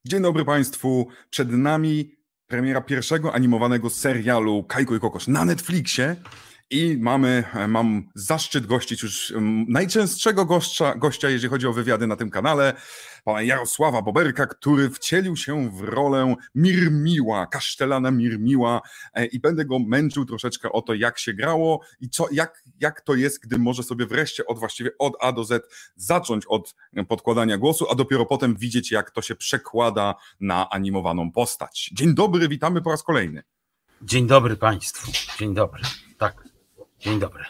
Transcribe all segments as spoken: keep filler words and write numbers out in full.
Dzień dobry Państwu. Przed nami premiera pierwszego animowanego serialu Kajko i Kokosz na Netflixie i mamy, mam zaszczyt gościć już najczęstszego gościa, gościa, jeżeli chodzi o wywiady na tym kanale, pana Jarosława Boberka, który wcielił się w rolę Mirmiła, kasztelana Mirmiła i będę go męczył troszeczkę o to, jak się grało i co, jak, jak to jest, gdy może sobie wreszcie od właściwie od A do Z zacząć od podkładania głosu, a dopiero potem widzieć, jak to się przekłada na animowaną postać. Dzień dobry, witamy po raz kolejny. Dzień dobry Państwu, dzień dobry, tak, dzień dobry.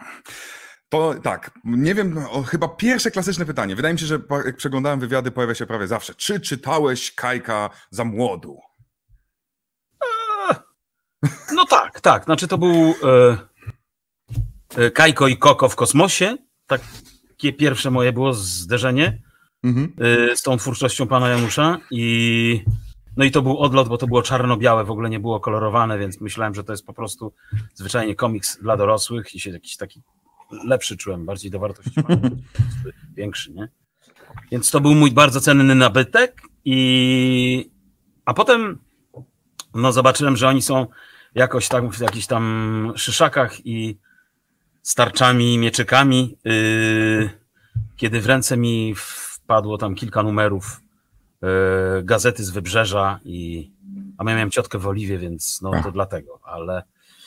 To tak, nie wiem, o, chyba pierwsze klasyczne pytanie. Wydaje mi się, że jak przeglądałem wywiady, pojawia się prawie zawsze. Czy czytałeś Kajka za młodu? Eee, no tak, tak. Znaczy to był e, e, Kajko i Koko w kosmosie. Takie pierwsze moje było zderzenie mhm. e, z tą twórczością pana Janusza. I, no i to był odlot, bo to było czarno-białe, w ogóle nie było kolorowane, więc myślałem, że to jest po prostu zwyczajnie komiks dla dorosłych i się jakiś taki lepszy czułem, bardziej dowartościowany, większy, nie? Więc to był mój bardzo cenny nabytek i a potem no zobaczyłem, że oni są jakoś tam w jakichś tam szyszakach i starczami, mieczykami, yy, kiedy w ręce mi wpadło tam kilka numerów yy, gazety z Wybrzeża i a ja miałem ciotkę w Oliwie, więc no to dlatego, ale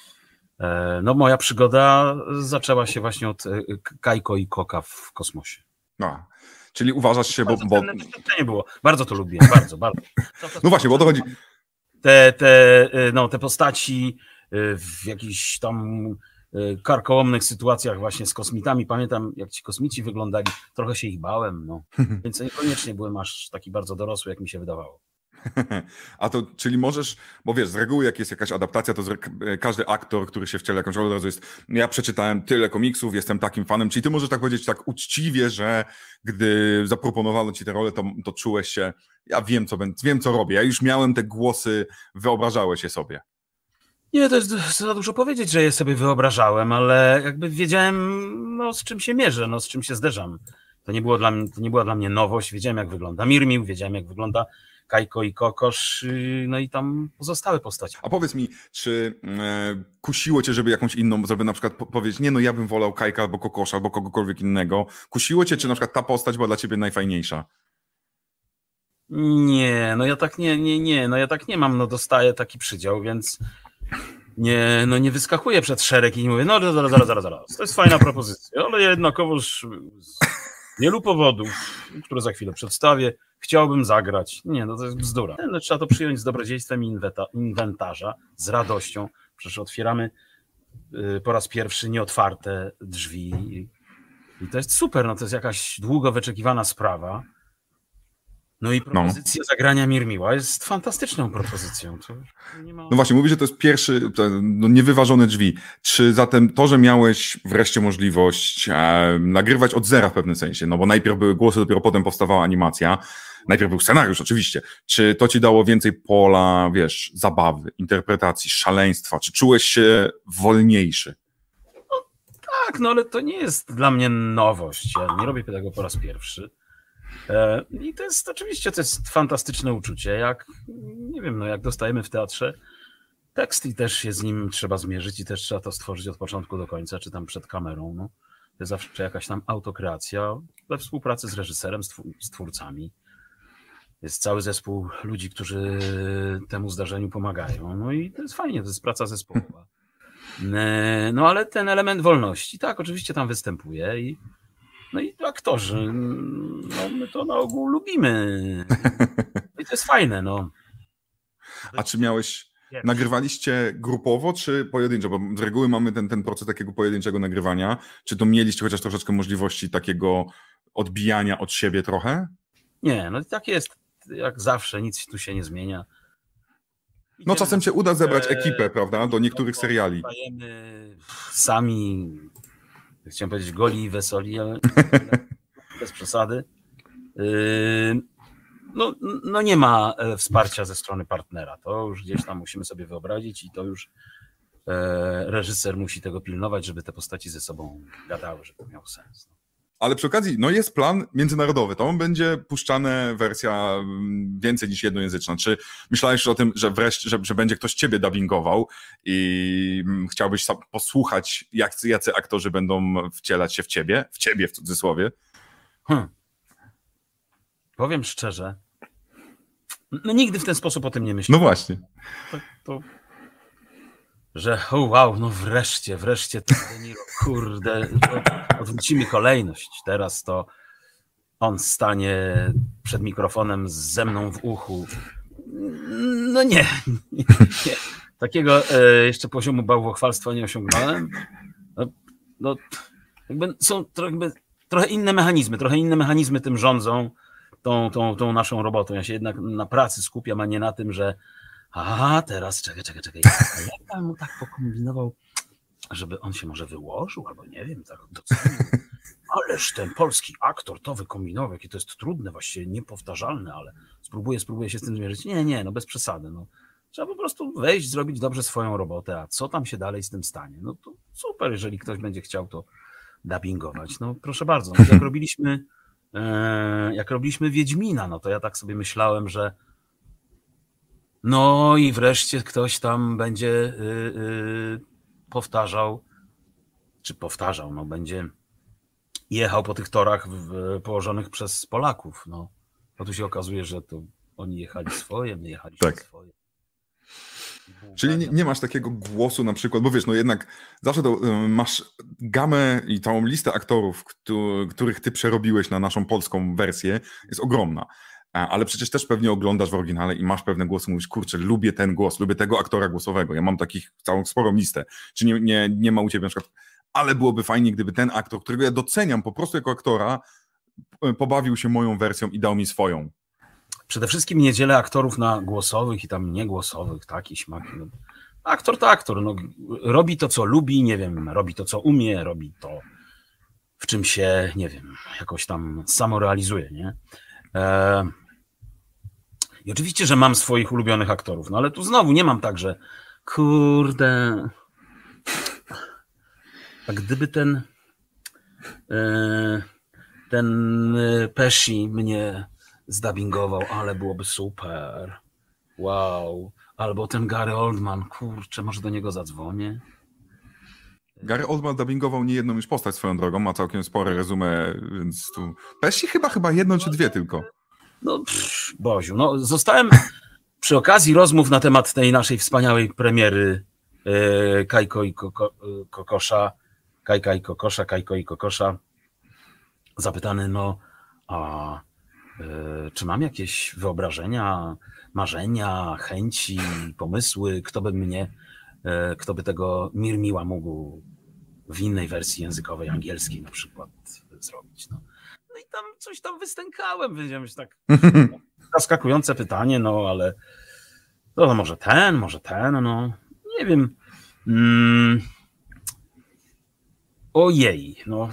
no moja przygoda zaczęła się właśnie od Kajko i Koka w kosmosie. No, czyli uważasz się, bo... bo... nie było. Bardzo to lubiłem, bardzo, bardzo. To, to, no właśnie, bo o to chodzi. Te, te, no, te postaci w jakichś tam karkołomnych sytuacjach właśnie z kosmitami. Pamiętam, jak ci kosmici wyglądali, trochę się ich bałem, no. Więc niekoniecznie byłem aż taki bardzo dorosły, jak mi się wydawało. A to, czyli możesz, bo wiesz, z reguły jak jest jakaś adaptacja, to każdy aktor, który się wciela jakąś rolę, od razu jest, ja przeczytałem tyle komiksów, jestem takim fanem, czyli ty możesz tak powiedzieć tak uczciwie, że gdy zaproponowano ci tę rolę, to, to czułeś się, ja wiem co, wiem, co robię, ja już miałem te głosy, wyobrażałeś je sobie. Nie, to jest za dużo powiedzieć, że je sobie wyobrażałem, ale jakby wiedziałem, no, z czym się mierzę, no, z czym się zderzam. To nie było dla mnie, to nie była dla mnie nowość, wiedziałem jak wygląda Mirmił, wiedziałem jak wygląda Kajko i Kokosz, no i tam pozostałe postacie. A powiedz mi, czy e, kusiło cię, żeby jakąś inną, żeby na przykład po powiedzieć, nie no ja bym wolał Kajka albo Kokosza, albo kogokolwiek innego. Kusiło cię, czy na przykład ta postać była dla ciebie najfajniejsza? Nie, no ja tak nie, nie, nie, no ja tak nie mam, no dostaję taki przydział, więc nie, no nie wyskakuję przed szereg i nie mówię, no zaraz, zaraz, zaraz, zaraz, to jest fajna propozycja, ale jednakowoż z wielu powodów, które za chwilę przedstawię, chciałbym zagrać. Nie, no to jest bzdura. No, trzeba to przyjąć z dobrodziejstwem inwentarza, z radością. Przecież otwieramy y, po raz pierwszy nieotwarte drzwi i, i to jest super, no to jest jakaś długo wyczekiwana sprawa. No i propozycja no. zagrania Mirmiła jest fantastyczną propozycją. To nie ma... No właśnie, mówisz, że to jest pierwszy, no, niewyważone drzwi. Czy zatem to, że miałeś wreszcie możliwość e, nagrywać od zera w pewnym sensie, no bo najpierw były głosy, dopiero potem powstawała animacja, najpierw był scenariusz oczywiście, czy to ci dało więcej pola, wiesz, zabawy, interpretacji, szaleństwa, czy czułeś się wolniejszy? No, tak, no ale to nie jest dla mnie nowość, ja nie robię tego po raz pierwszy. I to jest oczywiście to jest fantastyczne uczucie, jak nie wiem, no jak dostajemy w teatrze tekst i też się z nim trzeba zmierzyć i też trzeba to stworzyć od początku do końca, czy tam przed kamerą. No. To jest zawsze jakaś tam autokreacja we współpracy z reżyserem, z twórcami. Jest cały zespół ludzi, którzy temu zdarzeniu pomagają. No i to jest fajnie, to jest praca zespołowa. No ale ten element wolności, tak, oczywiście tam występuje i no i aktorzy, no my to na ogół lubimy. I to jest fajne, no. A czy miałeś, nagrywaliście grupowo, czy pojedynczo? Bo z reguły mamy ten, ten proces takiego pojedynczego nagrywania. Czy to mieliście chociaż troszeczkę możliwości takiego odbijania od siebie trochę? Nie, no tak jest, jak zawsze, nic tu się nie zmienia. Idziemy no czasem się uda zebrać ekipę, prawda, do niektórych seriali. Stajemy sami... Chciałem powiedzieć goli i wesoli, ale bez przesady. No, no nie ma wsparcia ze strony partnera. To już gdzieś tam musimy sobie wyobrazić i to już reżyser musi tego pilnować, żeby te postaci ze sobą gadały, żeby to miało sens. Ale przy okazji, no jest plan międzynarodowy, to będzie puszczane wersja więcej niż jednojęzyczna. Czy myślałeś o tym, że wreszcie, że, że będzie ktoś ciebie dubbingował i chciałbyś posłuchać, jak, jacy aktorzy będą wcielać się w ciebie, w ciebie w cudzysłowie? Hmm. Powiem szczerze, no nigdy w ten sposób o tym nie myślałem. No właśnie. To, to, że oh wow, no wreszcie, wreszcie to De Niro, kurde, odwrócimy kolejność. Teraz to on stanie przed mikrofonem ze mną w uchu. No nie, nie, nie. Takiego e, jeszcze poziomu bałwochwalstwa nie osiągnąłem. No, no jakby są trochę, jakby, trochę inne mechanizmy, trochę inne mechanizmy tym rządzą. Tą, tą, tą naszą robotą. Ja się jednak na pracy skupiam, a nie na tym, że a teraz czekaj, czekaj, czekaj. A jak ja mu tak pokombinował, żeby on się może wyłożył, albo nie wiem, tak docenił. Ależ ten polski aktor to wykombinował, jakie to jest trudne, właściwie niepowtarzalne, ale spróbuję, spróbuję się z tym zmierzyć. Nie, nie, no bez przesady. No. Trzeba po prostu wejść, zrobić dobrze swoją robotę, a co tam się dalej z tym stanie? No to super, jeżeli ktoś będzie chciał to dubbingować. No proszę bardzo, no, jak robiliśmy jak robiliśmy Wiedźmina, no to ja tak sobie myślałem, że no i wreszcie ktoś tam będzie yy, yy, powtarzał, czy powtarzał, no będzie jechał po tych torach w, położonych przez Polaków, no. A tu się okazuje, że to oni jechali swoje, my jechaliśmy tak. swoje. Czyli nie, nie masz takiego głosu na przykład, bo wiesz, no jednak zawsze to, y, masz gamę i całą listę aktorów, któ- których ty przerobiłeś na naszą polską wersję, jest ogromna. A, ale przecież też pewnie oglądasz w oryginale i masz pewne głosy, mówisz, kurczę, lubię ten głos, lubię tego aktora głosowego. Ja mam takich całą sporą listę. Czy nie, nie, nie ma u ciebie na przykład, ale byłoby fajnie, gdyby ten aktor, którego ja doceniam po prostu jako aktora, pobawił się moją wersją i dał mi swoją. Przede wszystkim nie dzielę aktorów na głosowych i tam niegłosowych, taki śmak. No. Aktor to aktor, no, robi to, co lubi, nie wiem, robi to, co umie, robi to, w czym się, nie wiem, jakoś tam samorealizuje, nie? E... I oczywiście, że mam swoich ulubionych aktorów, no ale tu znowu nie mam tak, że kurde, a gdyby ten e... ten Pesci mnie zdubbingował, ale byłoby super. Wow. Albo ten Gary Oldman, kurczę, może do niego zadzwonię. Gary Oldman dubbingował nie jedną już postać swoją drogą, ma całkiem spore resume, więc tu... Pesci chyba chyba jedną czy dwie tylko. No, pff, Boziu, no zostałem przy okazji rozmów na temat tej naszej wspaniałej premiery yy, Kajko i Koko, yy, Kokosza, Kajka i Kokosza, Kajko i Kokosza, zapytany, no, a yy, czy mam jakieś wyobrażenia, marzenia, chęci, pomysły, kto by mnie, yy, kto by tego Mirmiła mógł w innej wersji językowej, angielskiej na przykład zrobić, no. No i tam coś tam wystękałem, wiedziałem, że tak zaskakujące pytanie, no ale to może ten, może ten, no nie wiem. Mm. Ojej, no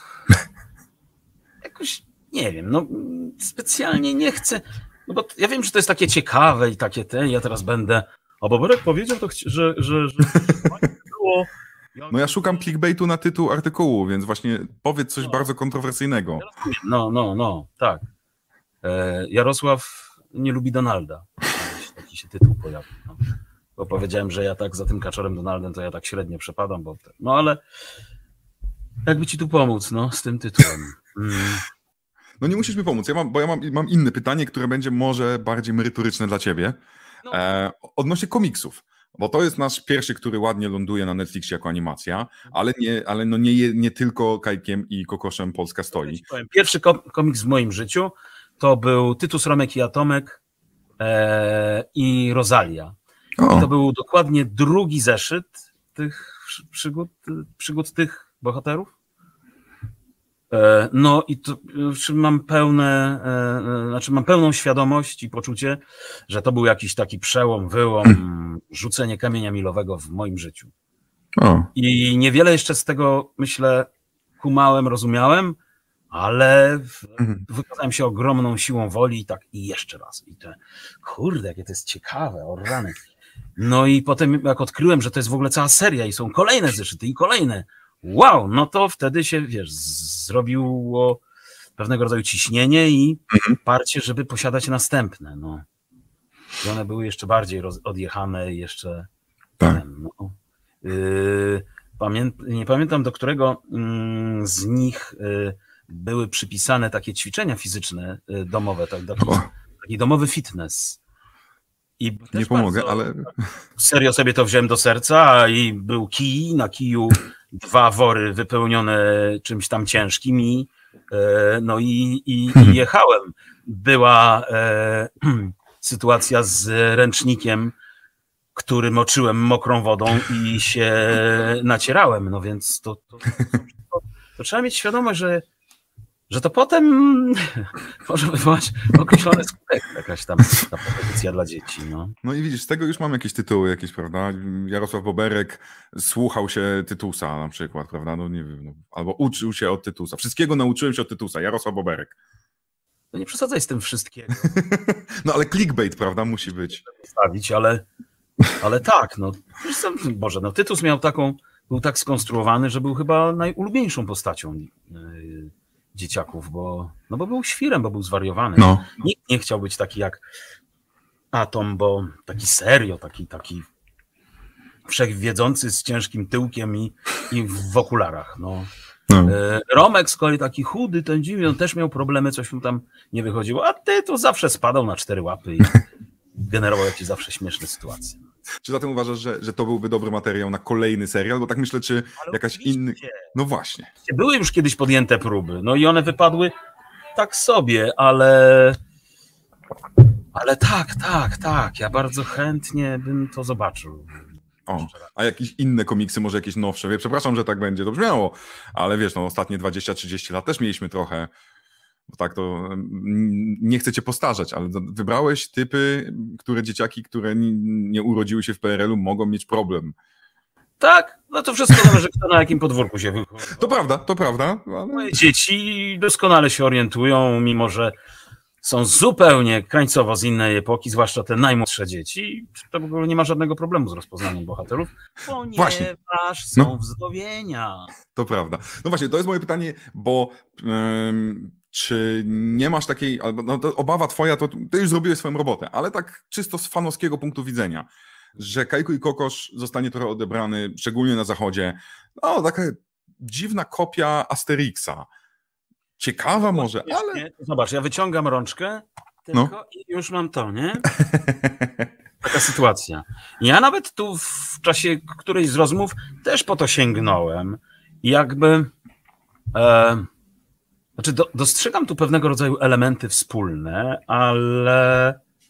jakoś nie wiem, no specjalnie nie chcę, no bo ja wiem, że to jest takie ciekawe i takie te, ja teraz będę, a Boberek powiedział, to, że, że, że było. No ja szukam clickbaitu na tytuł artykułu, więc właśnie powiedz coś no. bardzo kontrowersyjnego. No, no, no, tak. E, Jarosław nie lubi Donalda. Taki się tytuł pojawił. No. Bo powiedziałem, że ja tak za tym kaczorem Donaldem, to ja tak średnio przepadam, bo no ale jakby ci tu pomóc, no, z tym tytułem. Mm. No nie musisz mi pomóc, ja mam, bo ja mam, mam inne pytanie, które będzie może bardziej merytoryczne dla ciebie. No. E, odnośnie komiksów. Bo to jest nasz pierwszy, który ładnie ląduje na Netflixie jako animacja, ale nie, ale no nie, nie tylko Kajkiem i Kokoszem Polska stoi. Pierwszy komiks w moim życiu to był Tytus, Romek i Atomek e, i Rosalia. I to był dokładnie drugi zeszyt tych przygód, przygód tych bohaterów. E, no i to, mam pełne, e, znaczy mam pełną świadomość i poczucie, że to był jakiś taki przełom, wyłom, rzucenie kamienia milowego w moim życiu. O. I niewiele jeszcze z tego, myślę, kumałem, rozumiałem, ale mhm. wykazałem się ogromną siłą woli i tak i jeszcze raz. I te, kurde, jakie to jest ciekawe, o rany. No i potem jak odkryłem, że to jest w ogóle cała seria i są kolejne zeszyty i kolejne, wow, no to wtedy się, wiesz, zrobiło pewnego rodzaju ciśnienie i mhm. parcie, żeby posiadać następne. No. I one były jeszcze bardziej roz, odjechane, jeszcze tak. Ten, no. yy, pamię, nie pamiętam, do którego yy, z nich yy, były przypisane takie ćwiczenia fizyczne yy, domowe, tak, taki, taki domowy fitness. I nie pomogę, bardzo, ale... Serio sobie to wziąłem do serca i był kij, na kiju dwa wory wypełnione czymś tam ciężkim i no i, i, i jechałem. Była e, sytuacja z ręcznikiem, który moczyłem mokrą wodą i się nacierałem, no więc to, to, to, to trzeba mieć świadomość, że że to potem może wywołać określony skutek, jakaś tam ta propozycja dla dzieci. No. no i widzisz, z tego już mam jakieś tytuły, jakieś, prawda? Jarosław Boberek słuchał się Tytusa na przykład, prawda? No nie wiem, no, albo uczył się od Tytusa. Wszystkiego nauczyłem się od Tytusa, Jarosław Boberek. No nie przesadzaj z tym wszystkiego. No ale clickbait, prawda, musi być. Stawić, ale, ale tak, no. Boże, no Tytus miał taką, był tak skonstruowany, że był chyba najulubieńszą postacią yy, dzieciaków, bo, no bo był świrem, bo był zwariowany. No. Nikt nie chciał być taki jak Atom, bo taki serio, taki, taki wszechwiedzący z ciężkim tyłkiem i, i w okularach. No. No. Romek z kolei taki chudy, ten dziwny, on też miał problemy, coś mu tam nie wychodziło, a ty to zawsze spadał na cztery łapy i generował jakieś zawsze śmieszne sytuacje. Czy zatem uważasz, że, że to byłby dobry materiał na kolejny serial? Bo tak myślę, czy ale jakaś inna... No właśnie. Były już kiedyś podjęte próby, no i one wypadły tak sobie, ale... Ale tak, tak, tak, ja bardzo chętnie bym to zobaczył. O, a jakieś inne komiksy, może jakieś nowsze? Wie, przepraszam, że tak będzie, to brzmiało, ale wiesz, no ostatnie dwadzieścia trzydzieści lat też mieliśmy trochę, bo tak to nie chcę cię postarzać, ale wybrałeś typy, które dzieciaki, które nie urodziły się w P R L u, mogą mieć problem. Tak, no to wszystko zależy, kto na jakim podwórku się wychodzi. To prawda, to prawda. Ale... Moje dzieci doskonale się orientują, mimo że są zupełnie krańcowo z innej epoki, zwłaszcza te najmłodsze dzieci. To w ogóle nie ma żadnego problemu z rozpoznaniem bohaterów, ponieważ właśnie. są no. wznowienia. To prawda. No właśnie, to jest moje pytanie, bo um, czy nie masz takiej, no to obawa twoja, to ty już zrobiłeś swoją robotę, ale tak czysto z fanowskiego punktu widzenia, że Kajko i Kokosz zostanie trochę odebrany, szczególnie na zachodzie, no taka dziwna kopia Asterixa. Ciekawa może, ale... Zobacz, ja wyciągam rączkę tylko no. i już mam to, nie? Taka sytuacja. Ja nawet tu w czasie którejś z rozmów też po to sięgnąłem. I jakby... E, znaczy do, dostrzegam tu pewnego rodzaju elementy wspólne, ale...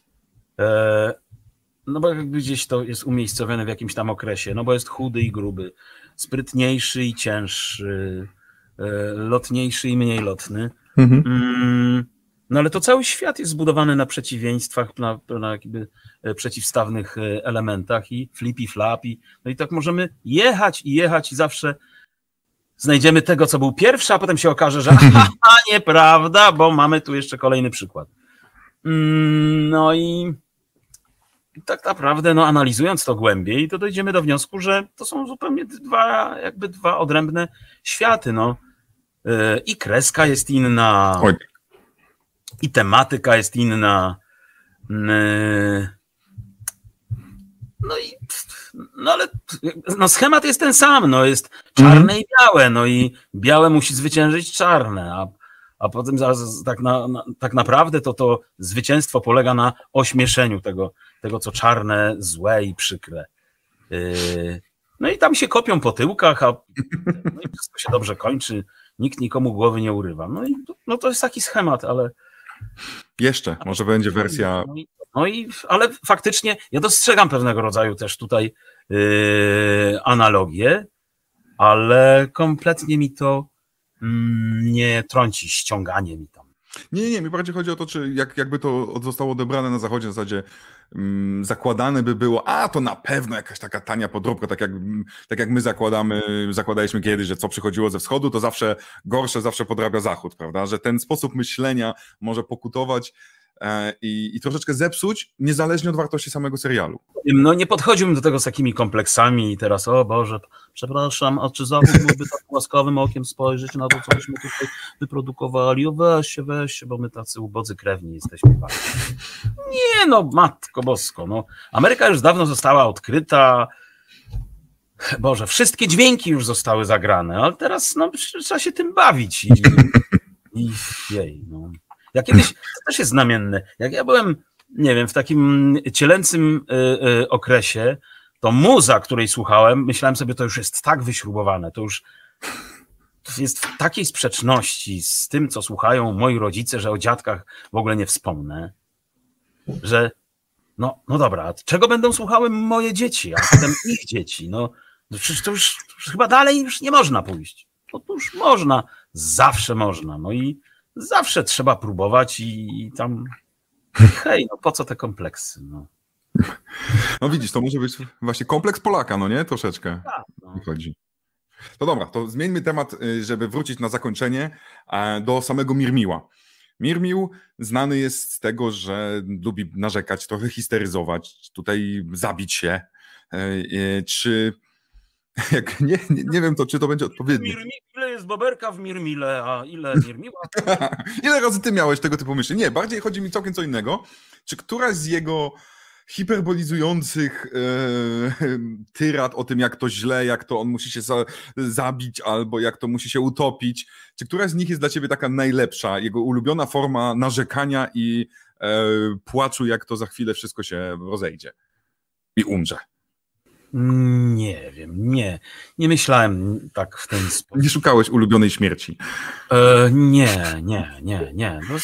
E, no bo jakby gdzieś to jest umiejscowione w jakimś tam okresie, no bo jest chudy i gruby, sprytniejszy i cięższy, lotniejszy i mniej lotny. Mhm. No ale to cały świat jest zbudowany na przeciwieństwach, na, na jakby przeciwstawnych elementach i flip i flap i, no i tak możemy jechać i jechać i zawsze znajdziemy tego, co był pierwszy, a potem się okaże, że aha, nieprawda, bo mamy tu jeszcze kolejny przykład. No i tak naprawdę, no analizując to głębiej, to dojdziemy do wniosku, że to są zupełnie dwa, jakby dwa odrębne światy, no. I kreska jest inna, Oj. i tematyka jest inna. No i no ale no schemat jest ten sam, no jest czarne mhm. i białe, no i białe musi zwyciężyć czarne, a A potem tak, na, na, tak naprawdę to to zwycięstwo polega na ośmieszeniu tego, tego co czarne, złe i przykre. Yy, no i tam się kopią po tyłkach, a no i wszystko się dobrze kończy, nikt nikomu głowy nie urywa. No i no to jest taki schemat, ale... Jeszcze, może będzie wersja... No i, no i ale faktycznie ja dostrzegam pewnego rodzaju też tutaj yy, analogię, ale kompletnie mi to nie trąci ściąganie mi tam. Nie, nie, mi bardziej chodzi o to, czy jak, jakby to zostało odebrane na zachodzie, w zasadzie um, zakładane by było, a to na pewno jakaś taka tania podróbka, tak jak, tak jak my zakładamy, zakładaliśmy kiedyś, że co przychodziło ze wschodu, to zawsze gorsze zawsze podrabia zachód, prawda, że ten sposób myślenia może pokutować i, i troszeczkę zepsuć, niezależnie od wartości samego serialu. No nie podchodziłbym do tego z takimi kompleksami i teraz, o Boże, przepraszam, a czy zawód mógłby tak łaskawym okiem spojrzeć na to, co myśmy tutaj wyprodukowali? O weź się, weź się, bo my tacy ubodzy krewni jesteśmy. Nie no, matko bosko, no. Ameryka już dawno została odkryta. Boże, wszystkie dźwięki już zostały zagrane, ale teraz no, trzeba się tym bawić. I, i jej, no. Ja kiedyś, to też jest znamienne, jak ja byłem, nie wiem, w takim cielęcym y, y, okresie, to muza, której słuchałem, myślałem sobie, to już jest tak wyśrubowane, to już jest w takiej sprzeczności z tym, co słuchają moi rodzice, że o dziadkach w ogóle nie wspomnę, że no, no dobra, czego będą słuchały moje dzieci, a potem ich dzieci, no przecież to już, to już chyba dalej już nie można pójść. No to już można, zawsze można, no i zawsze trzeba próbować i, i tam hej, no po co te kompleksy, no. No widzisz, to może być właśnie kompleks Polaka, no nie? Troszeczkę tak, no. chodzi. To dobra, to zmieńmy temat, żeby wrócić na zakończenie do samego Mirmiła. Mirmił znany jest z tego, że lubi narzekać, trochę histeryzować, tutaj zabić się. Czy jak nie, nie, nie wiem, to czy to będzie odpowiednie. Ile jest boberka w Mirmile, a ile Mirmiła? Ile razy ty miałeś tego typu myśli? Nie, bardziej chodzi mi całkiem co innego. Czy któraś z jego hiperbolizujących e, tyrad o tym, jak to źle, jak to on musi się za, zabić, albo jak to musi się utopić, czy któraś z nich jest dla ciebie taka najlepsza, jego ulubiona forma narzekania i e, płaczu, jak to za chwilę wszystko się rozejdzie i umrze? Nie wiem, nie. Nie myślałem tak w ten sposób. Nie szukałeś ulubionej śmierci? E, nie, nie, nie, nie. No,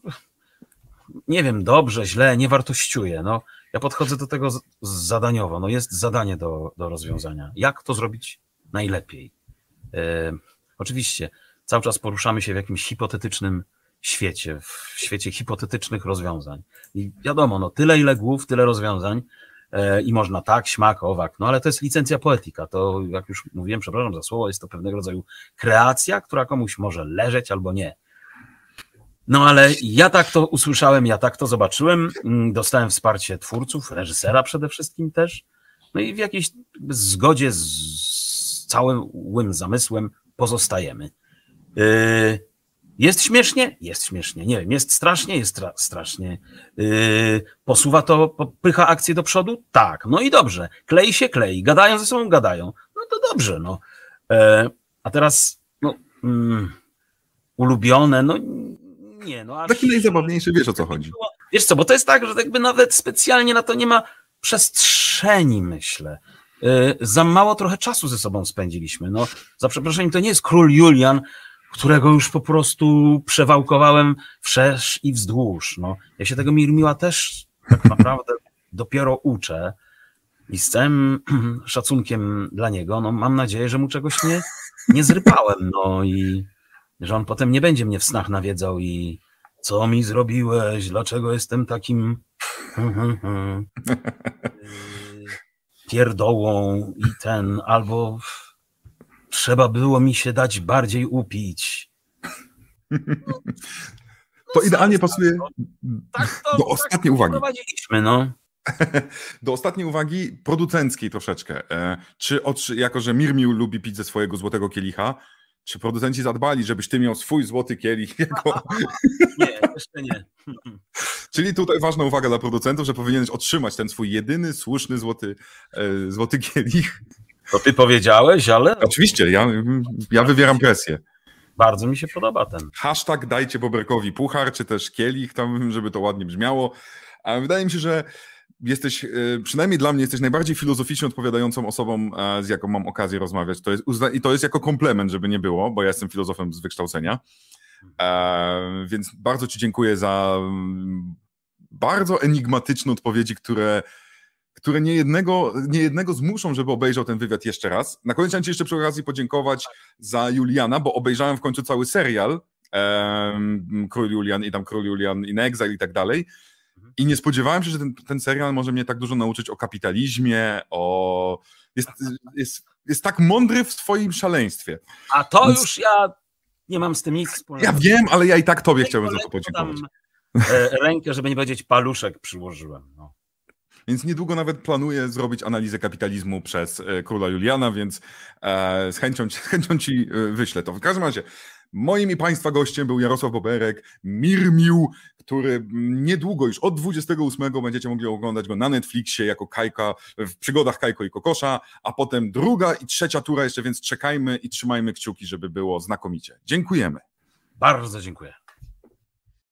nie wiem, dobrze, źle, nie wartościuję. No, ja podchodzę do tego z, z zadaniowo. No, jest zadanie do, do rozwiązania. Jak to zrobić najlepiej? E, oczywiście, cały czas poruszamy się w jakimś hipotetycznym świecie, w świecie hipotetycznych rozwiązań. I wiadomo, no, tyle ile głów, tyle rozwiązań. I można tak, śmak, owak, no ale to jest licencja poetyka, to jak już mówiłem, przepraszam za słowo, jest to pewnego rodzaju kreacja, która komuś może leżeć albo nie. No ale ja tak to usłyszałem, ja tak to zobaczyłem, dostałem wsparcie twórców, reżysera przede wszystkim też, no i w jakiejś zgodzie z, z całym zamysłem pozostajemy. Yy, Jest śmiesznie? Jest śmiesznie. Nie wiem, jest strasznie? Jest stra- strasznie. Yy, posuwa to, popycha akcję do przodu? Tak. No i dobrze. Klei się, klei. Gadają ze sobą? Gadają. No to dobrze, no. Yy, a teraz, no, mm, ulubione, no nie, no. Aż, taki najzabawniejszy, wiesz o co chodzi. Wiesz co, bo to jest tak, że jakby nawet specjalnie na to nie ma przestrzeni, myślę. Yy, za mało trochę czasu ze sobą spędziliśmy. No, za przeproszeniem, to nie jest król Julian, którego już po prostu przewałkowałem wszerz i wzdłuż. No, ja się tego Mirmiła też tak naprawdę dopiero uczę i z całym szacunkiem dla niego, no mam nadzieję, że mu czegoś nie, nie zrypałem, no i że on potem nie będzie mnie w snach nawiedzał i co mi zrobiłeś, dlaczego jestem takim pierdołą i ten, albo trzeba było mi się dać bardziej upić. No, to no idealnie pasuje tak, tak to, do ostatniej tak uwagi. No. Do ostatniej uwagi producenckiej troszeczkę. Czy, jako że Mirmił lubi pić ze swojego złotego kielicha, czy producenci zadbali, żebyś ty miał swój złoty kielich? Jako... Nie, jeszcze nie. Czyli tutaj ważna uwaga dla producentów, że powinieneś otrzymać ten swój jedyny, słuszny złoty, złoty kielich. To ty powiedziałeś, ale... Oczywiście, ja, ja wywieram presję. Bardzo mi się podoba ten. Hashtag dajcie Boberkowi puchar, czy też kielich, tam, żeby to ładnie brzmiało. A wydaje mi się, że jesteś, przynajmniej dla mnie, jesteś najbardziej filozoficznie odpowiadającą osobą, z jaką mam okazję rozmawiać. To jest, I to jest jako komplement, żeby nie było, bo ja jestem filozofem z wykształcenia. Więc bardzo ci dziękuję za bardzo enigmatyczne odpowiedzi, które... które niejednego, niejednego zmuszą, żeby obejrzał ten wywiad jeszcze raz. Na koniec chciałem ci jeszcze przy okazji podziękować za Juliana, bo obejrzałem w końcu cały serial um, Król Julian i tam Król Julian in Exile i tak dalej. I nie spodziewałem się, że ten, ten serial może mnie tak dużo nauczyć o kapitalizmie, o... Jest, jest, jest tak mądry w swoim szaleństwie. A to Więc... już ja nie mam z tym nic wspólnego. Ja wiem, ale ja i tak tobie chciałbym za to podziękować. rękę, żeby nie powiedzieć paluszek przyłożyłem. No. Więc niedługo nawet planuję zrobić analizę kapitalizmu przez króla Juliana, więc e, z, chęcią, z chęcią ci wyślę to. W każdym razie moim i Państwa gościem był Jarosław Boberek, Mirmił, który niedługo, już od dwudziestego ósmego będziecie mogli oglądać go na Netflixie jako Kajka, w przygodach Kajko i Kokosza, a potem druga i trzecia tura jeszcze, więc czekajmy i trzymajmy kciuki, żeby było znakomicie. Dziękujemy. Bardzo dziękuję.